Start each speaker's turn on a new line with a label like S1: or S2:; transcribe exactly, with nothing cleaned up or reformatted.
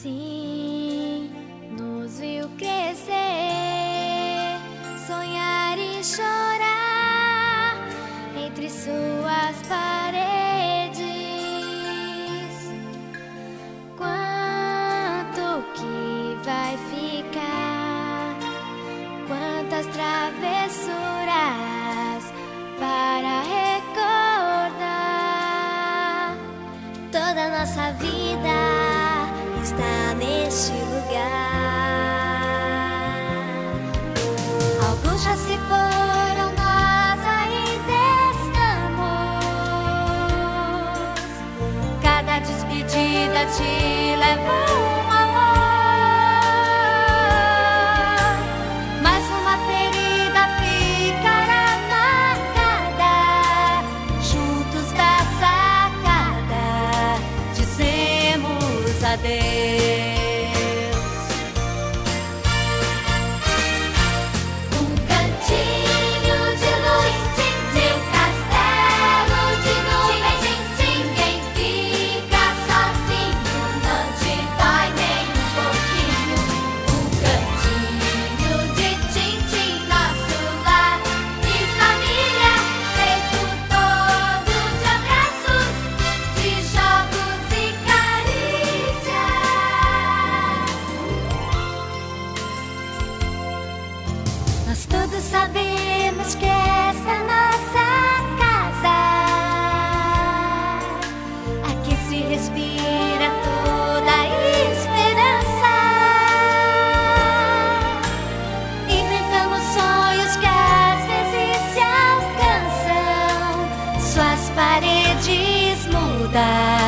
S1: Assim nos viu crescer, sonhar e chorar entre suas paredes. Quanto que vai ficar? Quantas travessuras para recordar? Toda nossa vida está neste lugar. Alguns já se foram, nós ainda estamos. Cada despedida te leva um amor, mas uma ferida ficará marcada. Juntos da sacada dizemos adeus. Nós todos sabemos que essa é nossa casa. Aqui se respira toda a esperança. Inventamos sonhos que às vezes se alcançam. Suas paredes mudam.